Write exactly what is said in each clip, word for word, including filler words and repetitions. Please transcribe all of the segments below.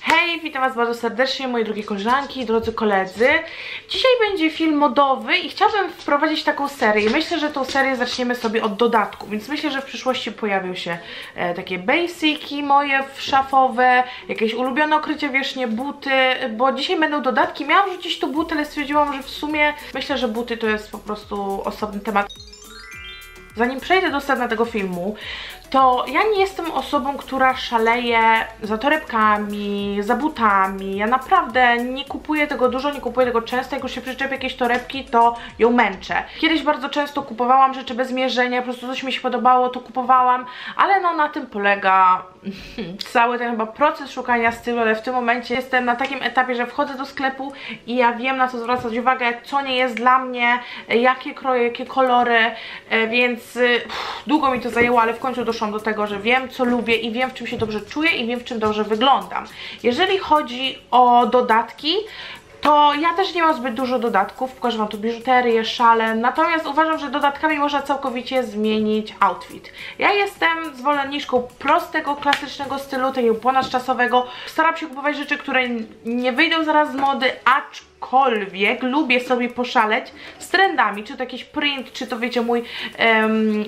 Hej, witam was bardzo serdecznie, moje drogie koleżanki, drodzy koledzy. Dzisiaj będzie film modowy i chciałabym wprowadzić taką serię. Myślę, że tą serię zaczniemy sobie od dodatku, więc myślę, że w przyszłości pojawią się e, takie basiki moje szafowe, jakieś ulubione okrycie wierzchnie, buty, bo dzisiaj będą dodatki. Miałam rzucić tu buty, ale stwierdziłam, że w sumie myślę, że buty to jest po prostu osobny temat. Zanim przejdę do sedna tego filmu, to ja nie jestem osobą, która szaleje za torebkami, za butami. Ja naprawdę nie kupuję tego dużo, nie kupuję tego często. Jak już się przyczepię jakieś torebki, to ją męczę. Kiedyś bardzo często kupowałam rzeczy bez mierzenia, po prostu coś mi się podobało, to kupowałam, ale no na tym polega cały ten chyba proces szukania stylu, ale w tym momencie jestem na takim etapie, że wchodzę do sklepu i ja wiem, na co zwracać uwagę, co nie jest dla mnie, jakie kroje, jakie kolory, więc uff, długo mi to zajęło, ale w końcu doszłam do tego, że wiem, co lubię i wiem, w czym się dobrze czuję i wiem, w czym dobrze wyglądam. Jeżeli chodzi o dodatki, to ja też nie mam zbyt dużo dodatków, pokażę wam tu biżuterię, szale, natomiast uważam, że dodatkami można całkowicie zmienić outfit. Ja jestem zwolenniczką prostego, klasycznego stylu, takiego ponadczasowego. Staram się kupować rzeczy, które nie wyjdą zaraz z mody, aczkolwiek lubię sobie poszaleć z trendami, czy to jakiś print, czy to wiecie, mój, um,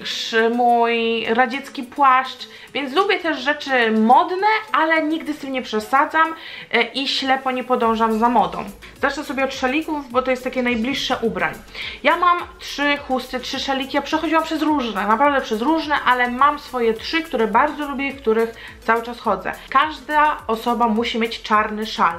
mój radziecki płaszcz, więc lubię też rzeczy modne, ale nigdy z tym nie przesadzam e, i ślepo nie podążam za modą. Zacznę sobie od szalików, bo to jest takie najbliższe ubrań. Ja mam trzy chusty, trzy szaliki, ja przechodziłam przez różne, naprawdę przez różne, ale mam swoje trzy, które bardzo lubię i w których cały czas chodzę. Każda osoba musi mieć czarny szal.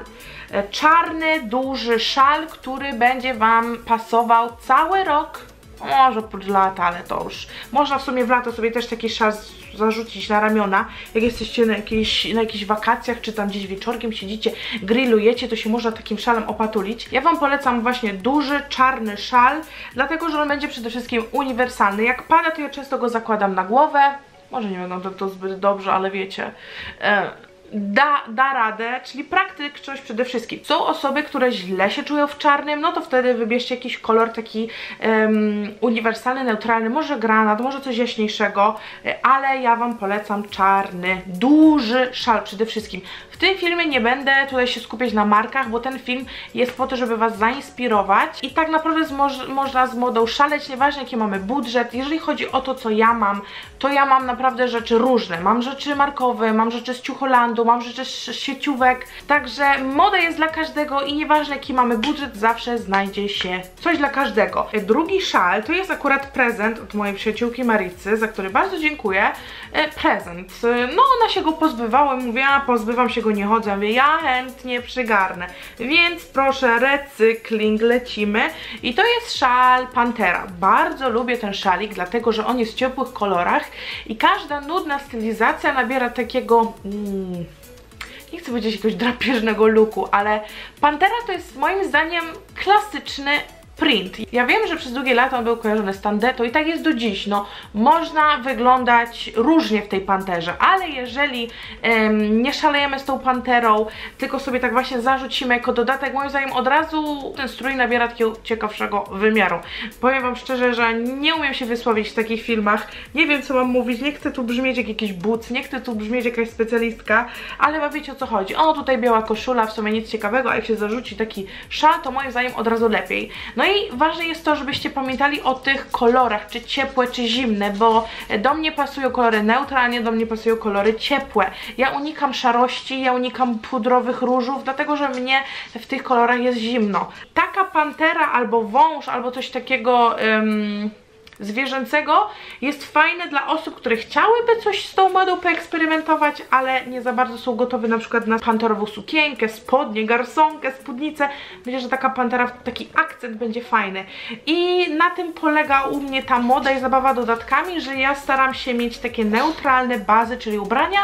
Czarny, duży szal, który będzie wam pasował cały rok, może pod lata, ale to już można w sumie w lato sobie też taki szal zarzucić na ramiona, jak jesteście na, jakiejś, na jakichś wakacjach, czy tam gdzieś wieczorkiem siedzicie, grillujecie, to się można takim szalem opatulić. Ja wam polecam właśnie duży, czarny szal, dlatego, że on będzie przede wszystkim uniwersalny. Jak pada, to ja często go zakładam na głowę, może nie wygląda to zbyt dobrze, ale wiecie, e Da, da radę, czyli praktyczność przede wszystkim. Są osoby, które źle się czują w czarnym, no to wtedy wybierzcie jakiś kolor taki um, uniwersalny, neutralny, może granat, może coś jaśniejszego, ale ja wam polecam czarny, duży szal przede wszystkim. W tym filmie nie będę tutaj się skupiać na markach, bo ten film jest po to, żeby was zainspirować i tak naprawdę z moż można z modą szaleć, nieważne jaki mamy budżet. Jeżeli chodzi o to, co ja mam, to ja mam naprawdę rzeczy różne. Mam rzeczy markowe, mam rzeczy z Ciucholandu, mam rzeczy z sieciówek, także moda jest dla każdego i nieważne jaki mamy budżet, zawsze znajdzie się coś dla każdego. Drugi szal to jest akurat prezent od mojej przyjaciółki Maricy, za który bardzo dziękuję. Prezent. No ona się go pozbywała, mówię, a pozbywam się go, nie chodzę, mówię, ja chętnie przygarnę, więc proszę, recykling, lecimy. I to jest szal Pantera. Bardzo lubię ten szalik, dlatego że on jest w ciepłych kolorach i każda nudna stylizacja nabiera takiego mm, nie chcę powiedzieć jakiegoś drapieżnego looku, ale Pantera to jest moim zdaniem klasyczny print. Ja wiem, że przez długie lata on był kojarzony z tandetą i tak jest do dziś. No, można wyglądać różnie w tej panterze, ale jeżeli um, nie szalejemy z tą panterą, tylko sobie tak właśnie zarzucimy jako dodatek, moim zdaniem od razu ten strój nabiera takiego ciekawszego wymiaru. Powiem wam szczerze, że nie umiem się wysłowić w takich filmach, nie wiem co mam mówić, nie chcę tu brzmieć jak jakiś but, nie chcę tu brzmieć jakaś specjalistka, ale chyba wiecie o co chodzi. O, tutaj biała koszula, w sumie nic ciekawego, a jak się zarzuci taki szal, to moim zdaniem od razu lepiej. No i ważne jest to, żebyście pamiętali o tych kolorach, czy ciepłe, czy zimne, bo do mnie pasują kolory neutralnie, do mnie pasują kolory ciepłe. Ja unikam szarości, ja unikam pudrowych różów, dlatego że mnie w tych kolorach jest zimno. Taka pantera albo wąż, albo coś takiego um, zwierzęcego jest fajne dla osób, które chciałyby coś z tą modą poeksperymentować, ale nie za bardzo są gotowe na przykład na panterową sukienkę, spodnie, garsonkę, spódnicę. Myślę, że taka pantera, taki akcent będzie fajny. I na tym polega u mnie ta moda i zabawa dodatkami, że ja staram się mieć takie neutralne bazy, czyli ubrania,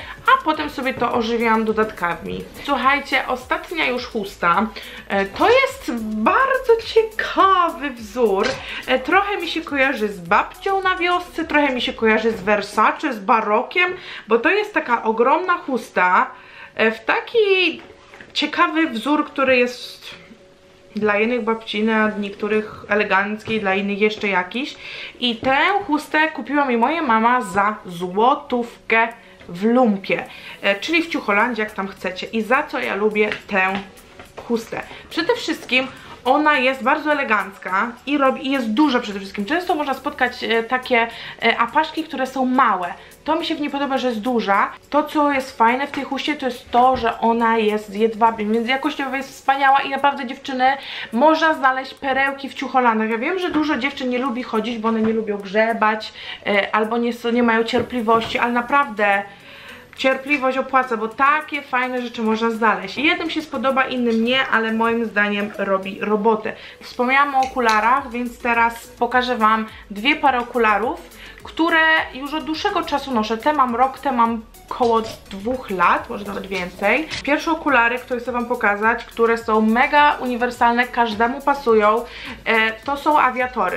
a potem sobie to ożywiam dodatkami. Słuchajcie, ostatnia już chusta. To jest bardzo ciekawy wzór. Trochę mi się kojarzy z babcią na wiosce, trochę mi się kojarzy z Versace, z barokiem, bo to jest taka ogromna chusta w taki ciekawy wzór, który jest dla jednych babcina, dla niektórych eleganckiej, dla innych jeszcze jakiś. I tę chustę kupiła mi moja mama za złotówkę. w lumpie, e, czyli w ciucholandzie, jak tam chcecie. I za co ja lubię tę chustę? Przede wszystkim ona jest bardzo elegancka i, robi, i jest duża przede wszystkim. Często można spotkać e, takie e, apaszki, które są małe. To mi się w niej podoba, że jest duża. To, co jest fajne w tej chuście, to jest to, że ona jest z jedwabiem, więc jakościowo jest wspaniała i naprawdę, dziewczyny, można znaleźć perełki w ciucholandach. Ja wiem, że dużo dziewczyn nie lubi chodzić, bo one nie lubią grzebać e, albo nie, nie mają cierpliwości, ale naprawdę cierpliwość opłaca, bo takie fajne rzeczy można znaleźć. Jednym się spodoba, innym nie, ale moim zdaniem robi robotę. Wspomniałam o okularach, więc teraz pokażę Wam dwie pary okularów, które już od dłuższego czasu noszę. Te mam rok, te mam koło dwóch lat, może nawet więcej. Pierwsze okulary, które chcę Wam pokazać, które są mega uniwersalne, każdemu pasują, to są awiatory.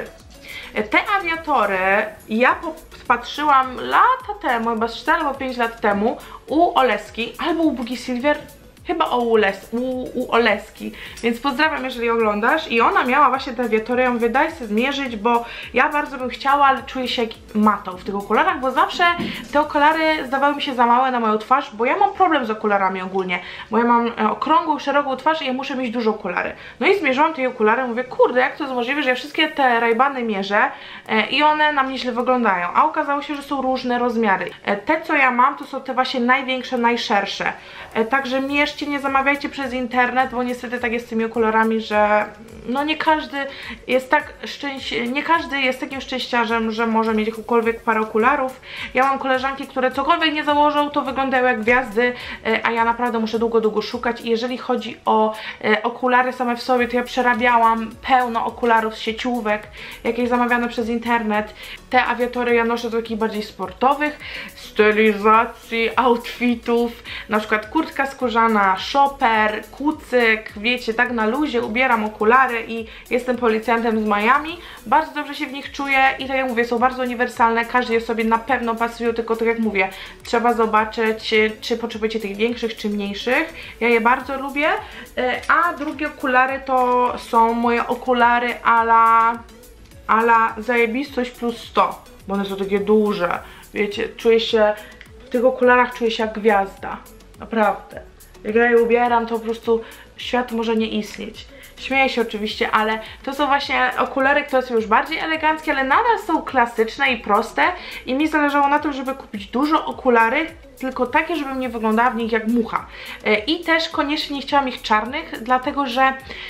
Te awiatory ja patrzyłam lata temu, chyba cztery albo pięć lat temu u Oleski albo u Bugi Silver, chyba o Ules, u, u Oleski, więc pozdrawiam, jeżeli oglądasz. I ona miała właśnie te awiatory, ja mówię, daj sobie zmierzyć, bo ja bardzo bym chciała, ale czuję się jak matą w tych okularach, bo zawsze te okulary zdawały mi się za małe na moją twarz, bo ja mam problem z okularami ogólnie, bo ja mam okrągłą, szeroką twarz i ja muszę mieć duże okulary. No i zmierzyłam te okulary, mówię, kurde, jak to jest możliwe, że ja wszystkie te Ray-Bany mierzę e, i one na mnie źle wyglądają, a okazało się, że są różne rozmiary. E, te, co ja mam, to są te właśnie największe, najszersze, e, także mierz nie zamawiajcie przez internet, bo niestety tak jest z tymi okularami, że no nie każdy jest tak szczęś... nie każdy jest takim szczęściarzem, że może mieć jakąkolwiek parę okularów. Ja mam koleżanki, które cokolwiek nie założą, to wyglądają jak gwiazdy, a ja naprawdę muszę długo, długo szukać. I jeżeli chodzi o okulary same w sobie, to ja przerabiałam pełno okularów z sieciówek, jakieś zamawiane przez internet. Te awiatory ja noszę do takich bardziej sportowych stylizacji, outfitów, na przykład kurtka skórzana, shopper, kucyk, wiecie, tak na luzie ubieram okulary i jestem policjantem z Miami. Bardzo dobrze się w nich czuję i tak jak mówię, są bardzo uniwersalne, każdy je sobie na pewno pasuje, tylko tak jak mówię, trzeba zobaczyć, czy potrzebujecie tych większych, czy mniejszych. Ja je bardzo lubię, a drugie okulary to są moje okulary ala, ala zajebistość plus sto, bo one są takie duże, wiecie, czuję się, w tych okularach czuję się jak gwiazda, naprawdę. Jak ja je ubieram, to po prostu świat może nie istnieć. Śmieję się oczywiście, ale to są właśnie okulary, które są już bardziej eleganckie, ale nadal są klasyczne i proste i mi zależało na tym, żeby kupić dużo okulary, tylko takie, żebym nie wyglądała w nich jak mucha. I też koniecznie nie chciałam ich czarnych, dlatego że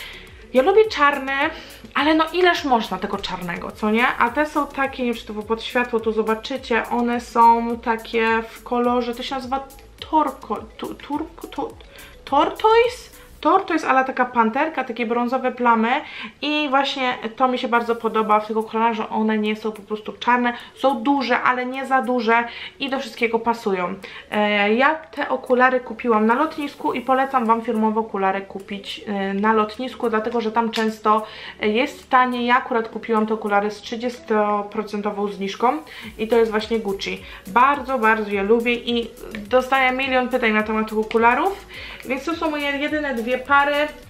ja lubię czarne, ale no ileż można tego czarnego, co nie? A te są takie, nie wiem, czy to pod światło tu zobaczycie, one są takie w kolorze, to się nazywa torko, tu, turko, tu, tortoise? Tortoise, ale taka panterka, takie brązowe plamy i właśnie to mi się bardzo podoba w tych okularach, że one nie są po prostu czarne, są duże, ale nie za duże i do wszystkiego pasują. E, ja te okulary kupiłam na lotnisku i polecam Wam firmowe okulary kupić e, na lotnisku, dlatego że tam często jest taniej. Ja akurat kupiłam te okulary z trzydziestoprocentową zniżką i to jest właśnie Gucci. Bardzo, bardzo je lubię i dostaję milion pytań na temat tych okularów, więc to są moje jedyne dwie pary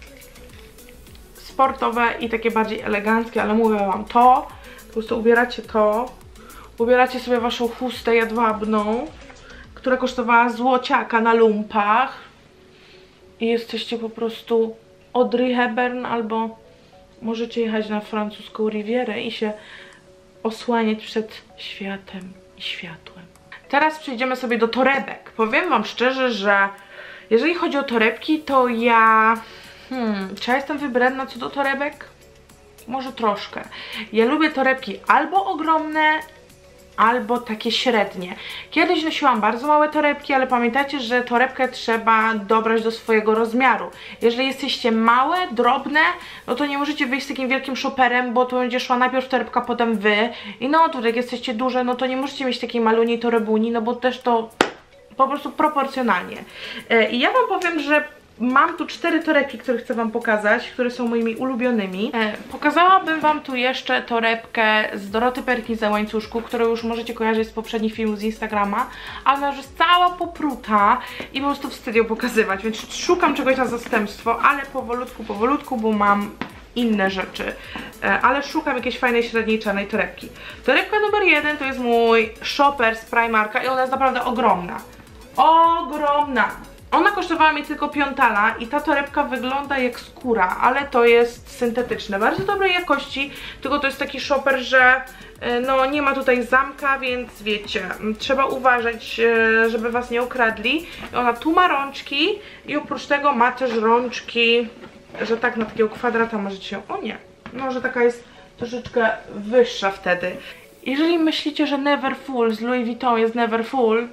sportowe i takie bardziej eleganckie, ale mówię Wam, to po prostu ubieracie to, ubieracie sobie Waszą chustę jedwabną, która kosztowała złociaka na lumpach i jesteście po prostu Audrey Hepburn, albo możecie jechać na francuską Rivierę i się osłaniać przed światem i światłem. Teraz przejdziemy sobie do torebek. Powiem Wam szczerze, że jeżeli chodzi o torebki, to ja... Hmm, czy ja jestem wybredna co do torebek? Może troszkę. Ja lubię torebki albo ogromne, albo takie średnie. Kiedyś nosiłam bardzo małe torebki, ale pamiętajcie, że torebkę trzeba dobrać do swojego rozmiaru. Jeżeli jesteście małe, drobne, no to nie możecie wyjść z takim wielkim shopperem, bo to będzie szła najpierw torebka, potem wy. I no, tu jak jesteście duże, no to nie możecie mieć takiej maluni torebuni, no bo też to po prostu proporcjonalnie. I ja Wam powiem, że mam tu cztery torebki, które chcę Wam pokazać, które są moimi ulubionymi. Pokazałabym Wam tu jeszcze torebkę z Doroty Perkins za łańcuszku, którą już możecie kojarzyć z poprzednich filmów z Instagrama, ale ona już jest cała popruta i po prostu wstyd ją pokazywać, więc szukam czegoś na zastępstwo, ale powolutku, powolutku, bo mam inne rzeczy, ale szukam jakiejś fajnej, średniej, torebki. Torebka numer jeden to jest mój shopper z Primarka i ona jest naprawdę ogromna. ogromna. Ona kosztowała mi tylko piątala i ta torebka wygląda jak skóra, ale to jest syntetyczne, bardzo dobrej jakości, tylko to jest taki shopper, że no nie ma tutaj zamka, więc wiecie, trzeba uważać, żeby was nie ukradli. I ona tu ma rączki i oprócz tego ma też rączki, że tak na takiego kwadrata możecie się, o nie, no że taka jest troszeczkę wyższa wtedy. Jeżeli myślicie, że Neverfull z Louis Vuitton jest Neverfull,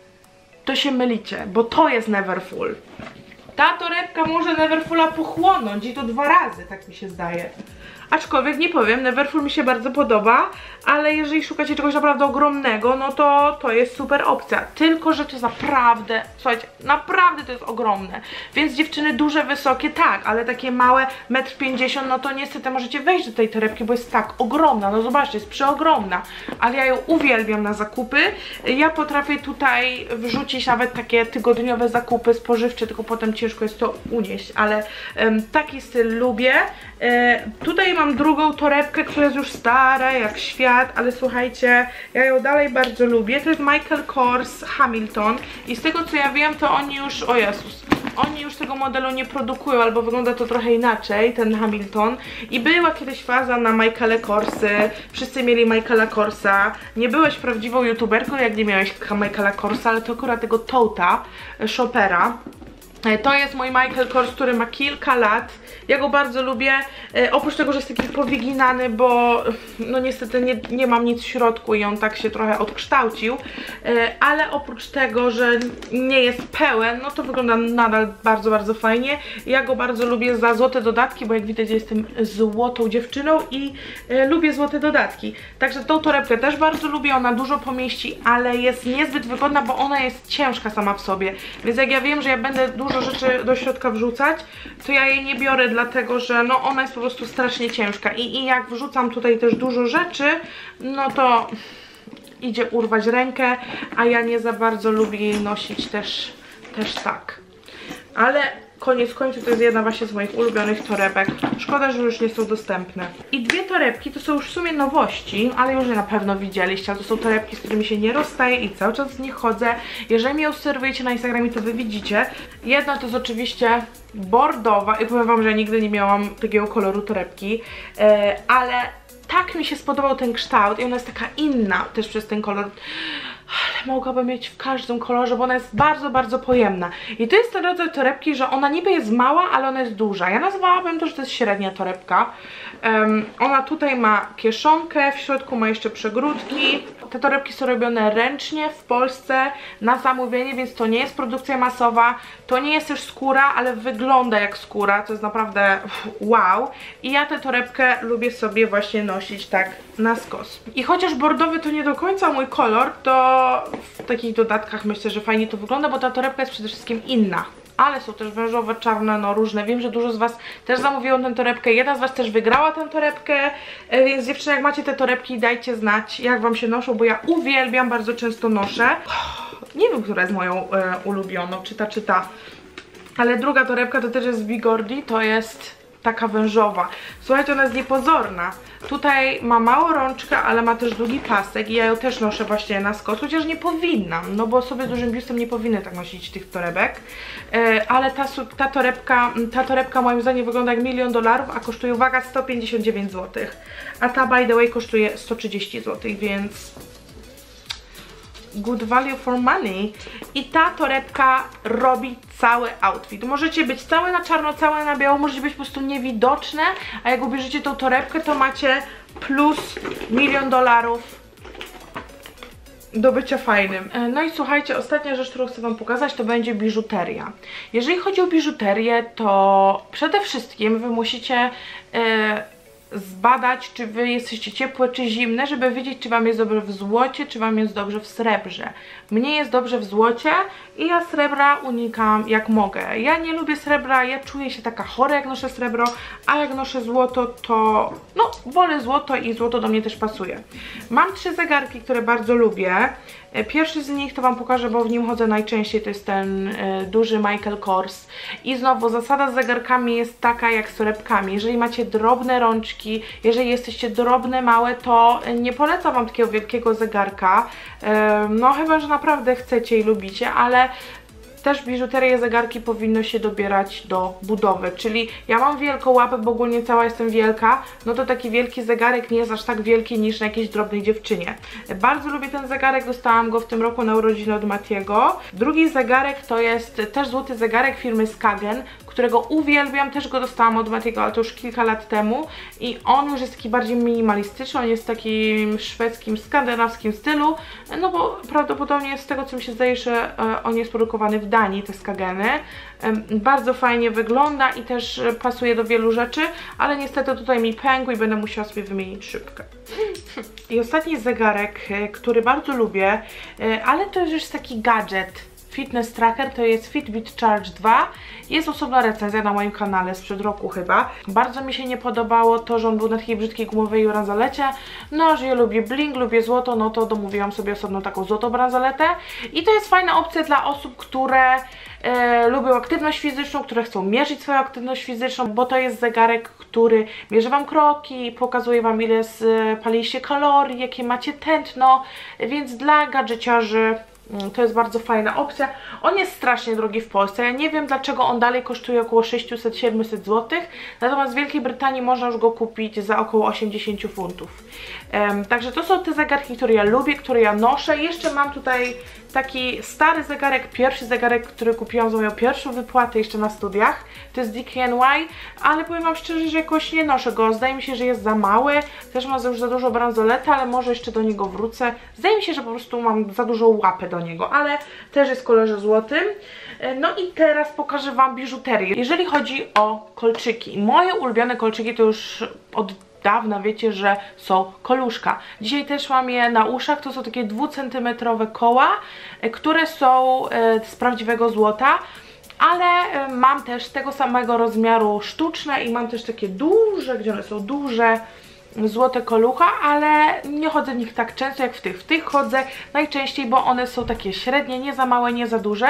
to się mylicie, bo to jest Neverfull. Ta torebka może Neverfulla pochłonąć i to dwa razy, tak mi się zdaje. Aczkolwiek nie powiem, Neverfull mi się bardzo podoba, ale jeżeli szukacie czegoś naprawdę ogromnego, no to to jest super opcja. Tylko że to jest naprawdę, słuchajcie, naprawdę to jest ogromne. Więc dziewczyny duże, wysokie, tak, ale takie małe, metr pięćdziesiąt, no to niestety możecie wejść do tej torebki, bo jest tak ogromna. No zobaczcie, jest przeogromna. Ale ja ją uwielbiam na zakupy. Ja potrafię tutaj wrzucić nawet takie tygodniowe zakupy spożywcze, tylko potem ciężko jest to unieść, ale um, taki styl lubię. E, tutaj mam drugą torebkę, która jest już stara jak świat, ale słuchajcie, ja ją dalej bardzo lubię. To jest Michael Kors Hamilton i z tego co ja wiem, to oni już, o Jezus, oni już tego modelu nie produkują, albo wygląda to trochę inaczej, ten Hamilton. I była kiedyś faza na Michaele Korsy, wszyscy mieli Michaela Korsa. Nie byłeś prawdziwą youtuberką, jak nie miałeś Michaela Korsa, ale to akurat tego Touta, shoppera. To jest mój Michael Kors, który ma kilka lat. Ja go bardzo lubię, e, oprócz tego, że jest taki powyginany, bo no niestety nie, nie mam nic w środku i on tak się trochę odkształcił, e, ale oprócz tego, że nie jest pełen, no to wygląda nadal bardzo, bardzo fajnie. Ja go bardzo lubię za złote dodatki, bo jak widać jestem złotą dziewczyną i e, lubię złote dodatki. Także tą torebkę też bardzo lubię, ona dużo pomieści, ale jest niezbyt wygodna, bo ona jest ciężka sama w sobie, więc jak ja wiem, że ja będę dużo rzeczy do środka wrzucać, to ja jej nie biorę, dlatego że no ona jest po prostu strasznie ciężka i, i jak wrzucam tutaj też dużo rzeczy, no to idzie urwać rękę, a ja nie za bardzo lubię jej nosić też, też tak. Ale koniec końców to jest jedna właśnie z moich ulubionych torebek. Szkoda, że już nie są dostępne. I dwie torebki to są już w sumie nowości, ale już je na pewno widzieliście. To są torebki, z którymi się nie rozstaję i cały czas z nich chodzę. Jeżeli mnie obserwujecie na Instagramie, to wy widzicie. Jedna to jest oczywiście bordowa i powiem wam, że nigdy nie miałam takiego koloru torebki, e, ale tak mi się spodobał ten kształt i ona jest taka inna też przez ten kolor. Ale mogłabym mieć w każdym kolorze, bo ona jest bardzo, bardzo pojemna. I to jest ten rodzaj torebki, że ona niby jest mała, ale ona jest duża. Ja nazwałabym to, że to jest średnia torebka. Um, ona tutaj ma kieszonkę, w środku ma jeszcze przegródki. Te torebki są robione ręcznie w Polsce na zamówienie, więc to nie jest produkcja masowa. To nie jest też skóra, ale wygląda jak skóra. To jest naprawdę wow. I ja tę torebkę lubię sobie właśnie nosić tak na skos. I chociaż bordowy to nie do końca mój kolor, to w takich dodatkach myślę, że fajnie to wygląda, bo ta torebka jest przede wszystkim inna. Ale są też wężowe, czarne, no różne. Wiem, że dużo z was też zamówiło tę torebkę. Jedna z was też wygrała tę torebkę, więc dziewczyny, jak macie te torebki, dajcie znać, jak wam się noszą, bo ja uwielbiam, bardzo często noszę. Nie wiem, która jest moją e, ulubioną, czy ta, czy ta. Ale druga torebka to też jest z Bigordi, to jest taka wężowa. Słuchajcie, ona jest niepozorna. Tutaj ma małą rączkę, ale ma też długi pasek i ja ją też noszę właśnie na skos, chociaż nie powinnam, no bo osoby z dużym biustem nie powinny tak nosić tych torebek. E, ale ta, ta, torebka, ta torebka moim zdaniem wygląda jak milion dolarów, a kosztuje, uwaga, sto pięćdziesiąt dziewięć złotych. A ta, by the way, kosztuje sto trzydzieści złotych, więc good value for money. I ta torebka robi cały outfit. Możecie być całe na czarno, całe na biało, możecie być po prostu niewidoczne, a jak ubierzecie tą torebkę, to macie plus milion dolarów do bycia fajnym. No i słuchajcie, ostatnia rzecz, którą chcę wam pokazać, to będzie biżuteria. Jeżeli chodzi o biżuterię, to przede wszystkim wy musicie e, zbadać, czy wy jesteście ciepłe, czy zimne, żeby wiedzieć, czy wam jest dobrze w złocie, czy wam jest dobrze w srebrze. Mnie jest dobrze w złocie i ja srebra unikam jak mogę. Ja nie lubię srebra, ja czuję się taka chora, jak noszę srebro, a jak noszę złoto, to no, wolę złoto i złoto do mnie też pasuje. Mam trzy zegarki, które bardzo lubię. Pierwszy z nich to wam pokażę, bo w nim chodzę najczęściej, to jest ten y, duży Michael Kors. I znowu zasada z zegarkami jest taka jak z torebkami. Jeżeli macie drobne rączki, rączki. Jeżeli jesteście drobne, małe, to nie polecam wam takiego wielkiego zegarka, no chyba że naprawdę chcecie i lubicie, ale też biżuterię, zegarki powinno się dobierać do budowy, czyli ja mam wielką łapę, bo ogólnie cała jestem wielka, no to taki wielki zegarek nie jest aż tak wielki niż na jakiejś drobnej dziewczynie. Bardzo lubię ten zegarek, dostałam go w tym roku na urodziny od Matiego. Drugi zegarek to jest też złoty zegarek firmy Skagen, którego uwielbiam, też go dostałam od Matiego, ale to już kilka lat temu i on już jest taki bardziej minimalistyczny, on jest w takim szwedzkim, skandynawskim stylu, no bo prawdopodobnie z tego co mi się zdaje, że on jest produkowany w Danii, te Skageny. Bardzo fajnie wygląda i też pasuje do wielu rzeczy, ale niestety tutaj mi pękł i będę musiała sobie wymienić szybkę. I ostatni zegarek, który bardzo lubię, ale to już jest taki gadżet. Fitness Tracker to jest Fitbit Charge dwa. Jest osobna recenzja na moim kanale sprzed roku chyba. Bardzo mi się nie podobało to, że on był na takiej brzydkiej gumowej bransolecie. No, że ja lubię bling, lubię złoto, no to domówiłam sobie osobną taką złotą bransoletę. I to jest fajna opcja dla osób, które e, lubią aktywność fizyczną, które chcą mierzyć swoją aktywność fizyczną, bo to jest zegarek, który mierzy wam kroki, pokazuje wam ile spaliliście kalorii, jakie macie tętno, więc dla gadżeciarzy to jest bardzo fajna opcja. On jest strasznie drogi w Polsce. Ja nie wiem dlaczego on dalej kosztuje około sześćset siedemset złotych. Natomiast w Wielkiej Brytanii można już go kupić za około osiemdziesiąt funtów. Um, także to są te zegarki, które ja lubię, które ja noszę. Jeszcze mam tutaj taki stary zegarek, pierwszy zegarek, który kupiłam za moją pierwszą wypłatę jeszcze na studiach. To jest D K N Y, ale powiem wam szczerze, że jakoś nie noszę go. Zdaje mi się, że jest za mały. Też ma już za dużo bransolety, ale może jeszcze do niego wrócę. Zdaje mi się, że po prostu mam za dużą łapę do niego, ale też jest w kolorze złotym. No i teraz pokażę wam biżuterię. Jeżeli chodzi o kolczyki, moje ulubione kolczyki to już od dawna wiecie, że są koluszka. Dzisiaj też mam je na uszach, to są takie dwucentymetrowe koła, które są z prawdziwego złota, ale mam też tego samego rozmiaru sztuczne i mam też takie duże, gdzie one są duże, złote kolucha, ale nie chodzę w nich tak często jak w tych. W tych chodzę najczęściej, bo one są takie średnie, nie za małe, nie za duże.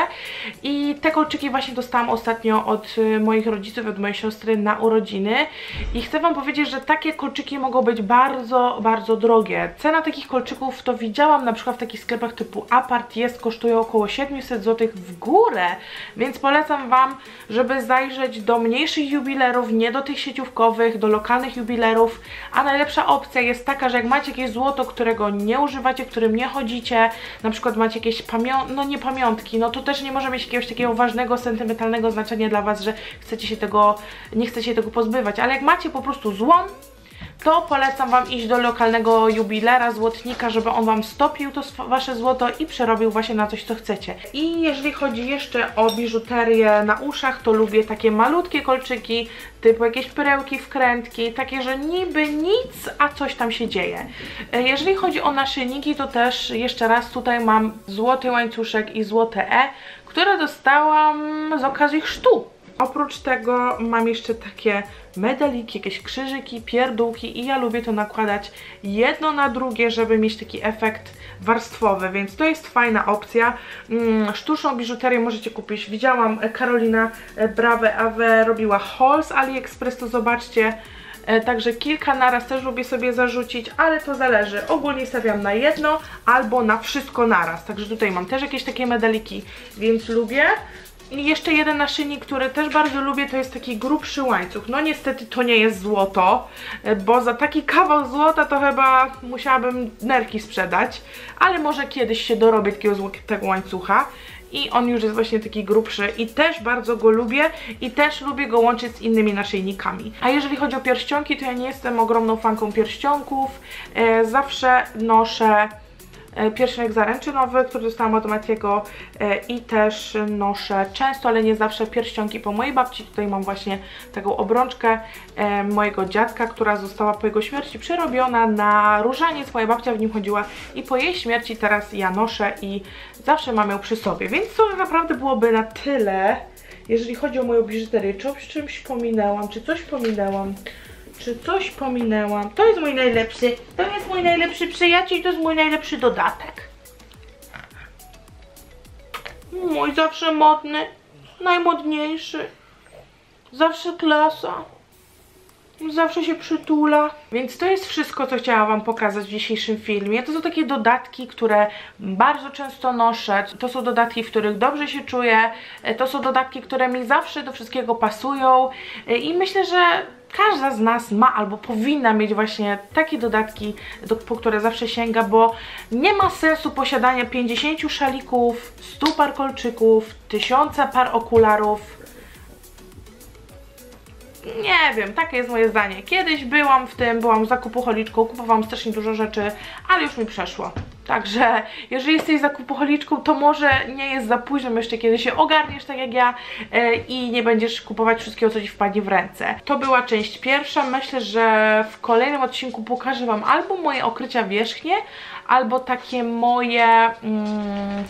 I te kolczyki właśnie dostałam ostatnio od moich rodziców, od mojej siostry na urodziny. I chcę wam powiedzieć, że takie kolczyki mogą być bardzo, bardzo drogie. Cena takich kolczyków to widziałam na przykład w takich sklepach typu Apart jest, kosztuje około siedemset złotych w górę. Więc polecam wam, żeby zajrzeć do mniejszych jubilerów, nie do tych sieciówkowych, do lokalnych jubilerów, a na najlepsza opcja jest taka, że jak macie jakieś złoto, którego nie używacie, którym nie chodzicie, na przykład macie jakieś pamiątki, no nie pamiątki, no to też nie może mieć jakiegoś takiego ważnego, sentymentalnego znaczenia dla was, że chcecie się tego, nie chcecie się tego pozbywać, ale jak macie po prostu złom, to polecam wam iść do lokalnego jubilera, złotnika, żeby on wam stopił to wasze złoto i przerobił właśnie na coś, co chcecie. I jeżeli chodzi jeszcze o biżuterię na uszach, to lubię takie malutkie kolczyki, typu jakieś perełki, wkrętki, takie, że niby nic, a coś tam się dzieje. Jeżeli chodzi o naszyjniki, to też jeszcze raz tutaj mam złoty łańcuszek i złote E, które dostałam z okazji chrztu. Oprócz tego mam jeszcze takie medaliki, jakieś krzyżyki, pierdółki i ja lubię to nakładać jedno na drugie, żeby mieć taki efekt warstwowy, więc to jest fajna opcja. Sztuczną biżuterię możecie kupić. Widziałam, Karolina Brawe Awe robiła haul z AliExpress, to zobaczcie. Także kilka naraz też lubię sobie zarzucić, ale to zależy. Ogólnie stawiam na jedno albo na wszystko naraz. Także tutaj mam też jakieś takie medaliki, więc lubię. I jeszcze jeden naszyjnik, który też bardzo lubię, to jest taki grubszy łańcuch. No niestety to nie jest złoto, bo za taki kawał złota to chyba musiałabym nerki sprzedać, ale może kiedyś się dorobię takiego złotego łańcucha. I on już jest właśnie taki grubszy i też bardzo go lubię i też lubię go łączyć z innymi naszyjnikami. A jeżeli chodzi o pierścionki, to ja nie jestem ogromną fanką pierścionków. E, zawsze noszę pierścionek zaręczynowy, który dostałam od Matiego i też noszę często, ale nie zawsze pierścionki po mojej babci. Tutaj mam właśnie taką obrączkę mojego dziadka, która została po jego śmierci przerobiona na różaniec. Moja babcia w nim chodziła i po jej śmierci teraz ja noszę i zawsze mam ją przy sobie. Więc to naprawdę byłoby na tyle, jeżeli chodzi o moją biżuterię. Czy o czymś pominęłam? Czy coś pominęłam? Czy coś pominęłam? To jest mój najlepszy, to jest mój najlepszy przyjaciel i to jest mój najlepszy dodatek. Mój zawsze modny, najmodniejszy, zawsze klasa. zawsze się przytula. Więc to jest wszystko, co chciałam wam pokazać w dzisiejszym filmie. To są takie dodatki, które bardzo często noszę. To są dodatki, w których dobrze się czuję. To są dodatki, które mi zawsze do wszystkiego pasują. I myślę, że każda z nas ma albo powinna mieć właśnie takie dodatki, do, po które zawsze sięga, bo nie ma sensu posiadania pięćdziesięciu szalików, stu par kolczyków, tysiąca par okularów. Nie wiem, takie jest moje zdanie. Kiedyś byłam w tym, byłam zakupoholiczką, kupowałam strasznie dużo rzeczy, ale już mi przeszło. Także jeżeli jesteś zakupoholiczką, to może nie jest za późno, jeszcze kiedy się ogarniesz tak jak ja yy, i nie będziesz kupować wszystkiego, co ci wpadnie w ręce. To była część pierwsza. Myślę, że w kolejnym odcinku pokażę wam albo moje okrycia wierzchnie, albo takie moje... Mm,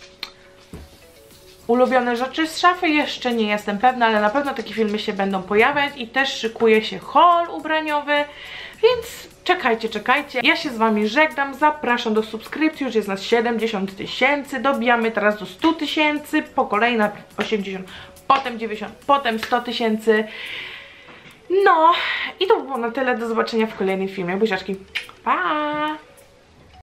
ulubione rzeczy z szafy. Jeszcze nie jestem pewna, ale na pewno takie filmy się będą pojawiać i też szykuje się haul ubraniowy, więc czekajcie, czekajcie. Ja się z wami żegnam, zapraszam do subskrypcji, już jest nas siedemdziesiąt tysięcy, dobijamy teraz do stu tysięcy, po kolei na osiemdziesiąt, potem dziewięćdziesiąt, potem sto tysięcy. No i to było na tyle, do zobaczenia w kolejnym filmie. Buziaczki, pa!